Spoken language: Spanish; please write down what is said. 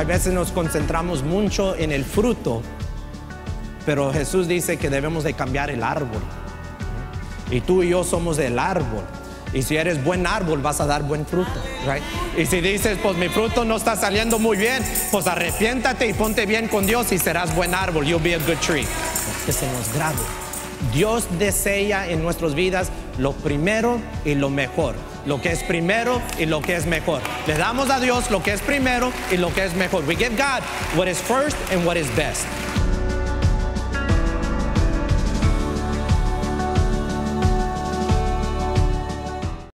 a veces nos concentramos mucho en el fruto, pero Jesús dice que debemos de cambiar el árbol. Y tú y yo somos el árbol. Y si eres buen árbol, vas a dar buen fruto, right? Y si dices, pues mi fruto no está saliendo muy bien, pues arrepiéntate y ponte bien con Dios y serás buen árbol. You'll be a good tree. Que se nos grabe. Dios desea en nuestras vidas lo primero y lo mejor. Lo que es primero y lo que es mejor. Le damos a Dios lo que es primero y lo que es mejor. We give God what is first and what is best.